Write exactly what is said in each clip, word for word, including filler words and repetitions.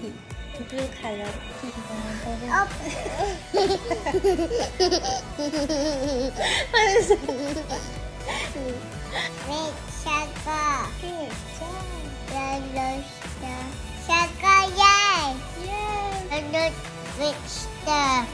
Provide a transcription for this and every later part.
体，你不是凯的弟弟吗？ 哦。 那是什么？ 喂，下个。 对， 来了下个耶耶。来了 which the。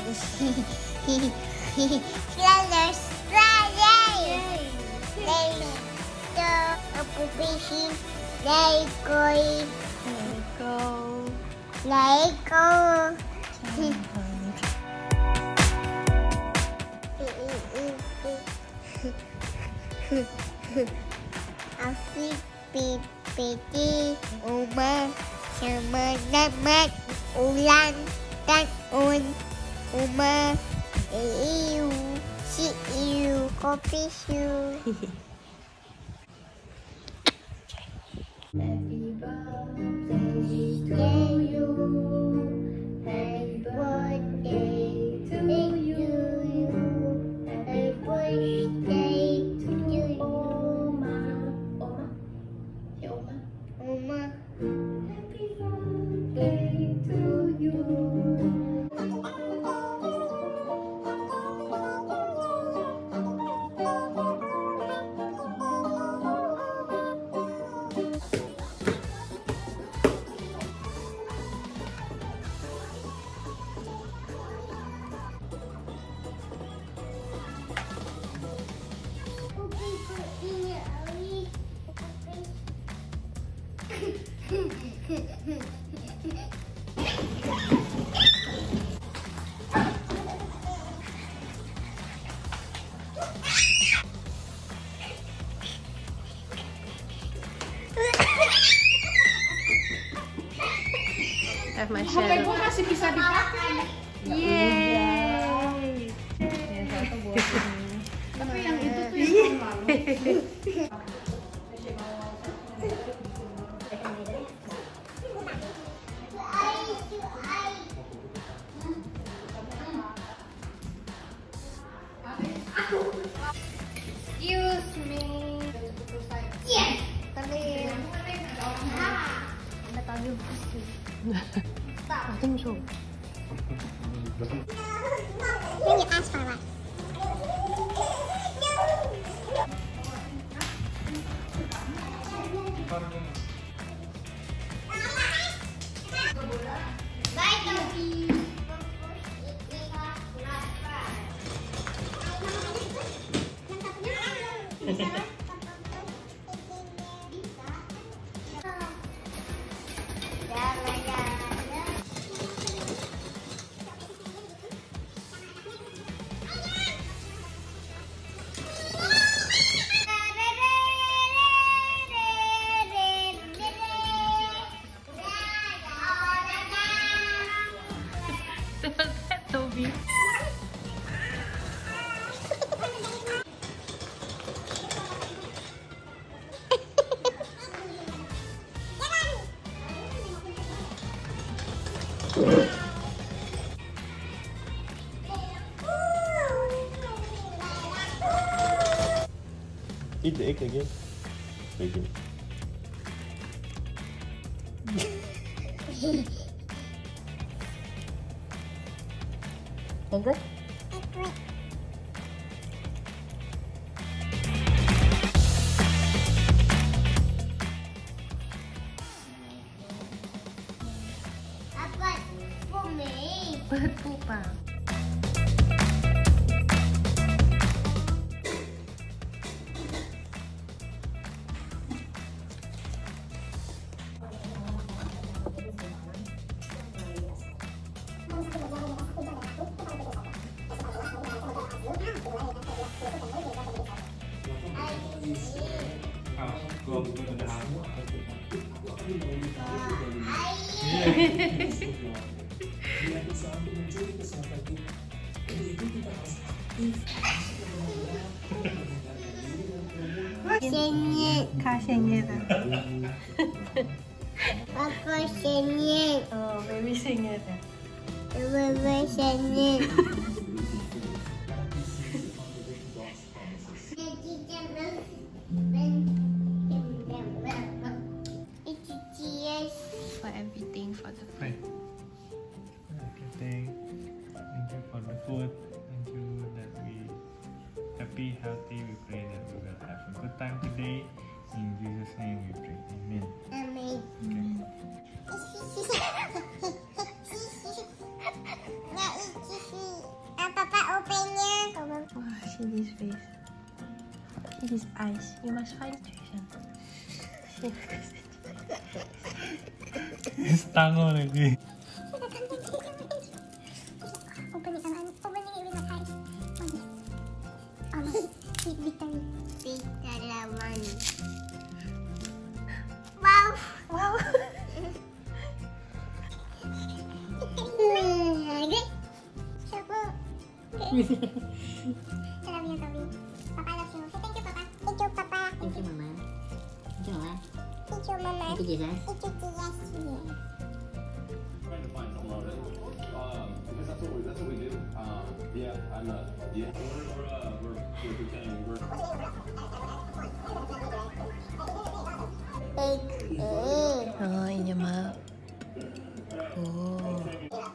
来了耶。来了不必心。来过。 Let go. Let go. Asyik pipiti uma sama namat ulan dan un uma iu si iu kopi su. Happy birthday to you. Happy birthday to you. Happy birthday to you. Oma. Oma. Si Oma. Oma. Happy birthday to you. Eh, Mas H P gue masih bisa dipakai. Yeay. Yang satu buat ini. Tapi yang itu tuh yang tahun lalu. Excuse me. Yes. Tapi ada tahu sih. I think so. When you ask for what? Bye, Toby. Toby. Eat the egg again. Again. Yang good? Apa? Bumi. Betul, Pak. Sengit. Kak sengit. Papa sengit. Oh, baby sengit. Mama sengit. for everything for the food. Hi. Everything. Thank you for the food. Thank you that we happy, healthy. We pray that we will have a good time today. In Jesus' name we pray. Amen. Amen. Okay. Papa opennya. Wow, see this face. See these eyes. You must find Trishan. Tango lagi. Open it, open it with my eyes. Um, vitamin. Vitamin. Wow. Wow. Good. Siapa? Good. I love you, Toby. Papa loves you. Say thank you, Papa. Thank you, Papa. Thank you, Mama. Thank you, Mama. Thank you, Mama. Thank you, Jesus. Thank you, Jesus. Trying to find something of it. Um, because that's what we that's what we do. Um, yeah, I'm not. Yeah, we're we're uh, we're, we're pretending we're. Egg. Oh, in your mouth. Oh.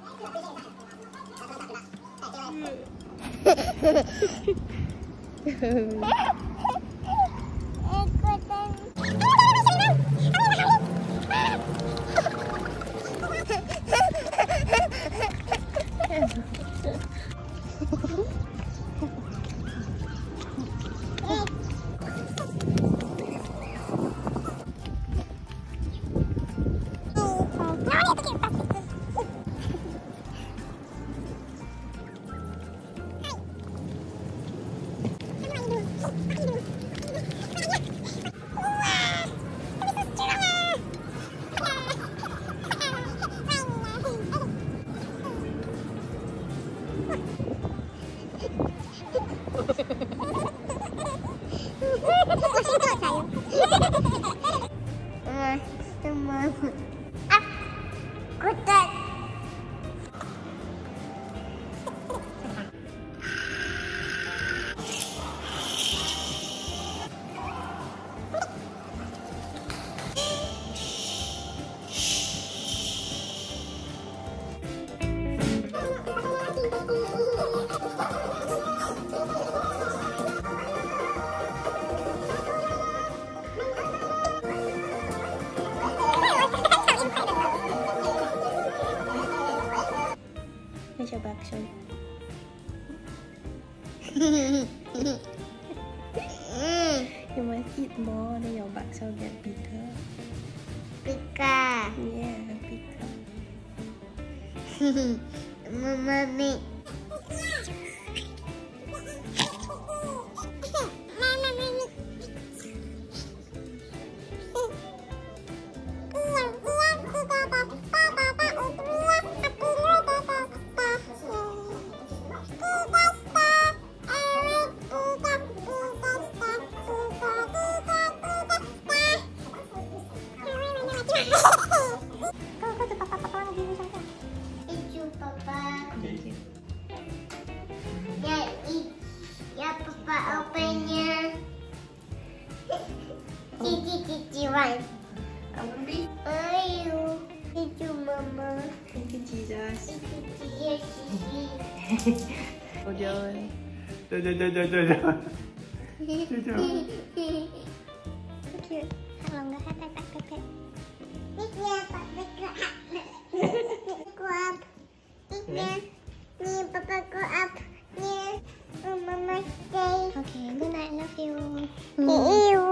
Macam bakso. You must eat more, then your bakso get bigger. Pika. Yeah, bigger. Mami. Thank you, Jesus. Yes, Oh, John. Jangan, jangan, jangan, jangan. cute. Kalau nggak kata tak kata. Ini apa? Aku up. Ini, ini papa ku up. Ini, mama stay. Okay, good night. Love you. Love you.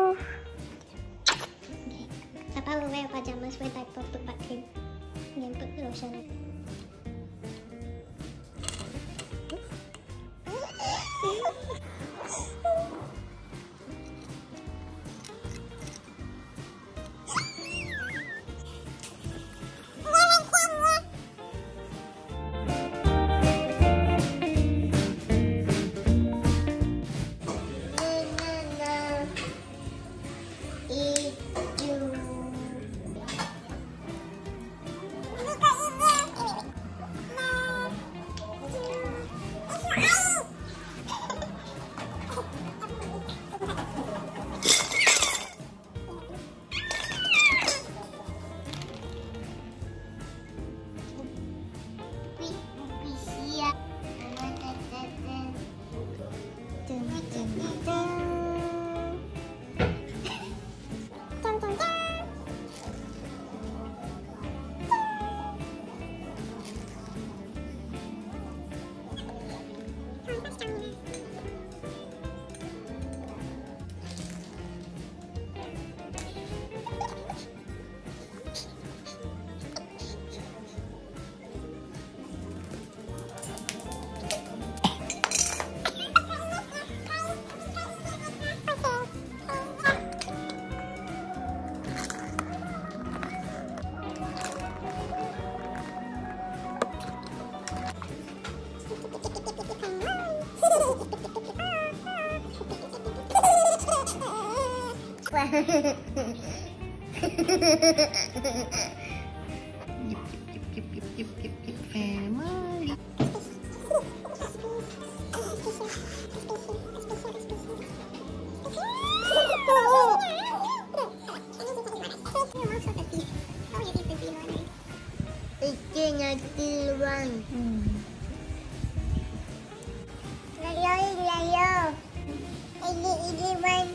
Okay. Papa will wear pajamas with diaper, put back cream, and put lotion. Yip, yip, yip, yip, yip, family. Itu nanti luang. Layo, layo. Ini ini mana?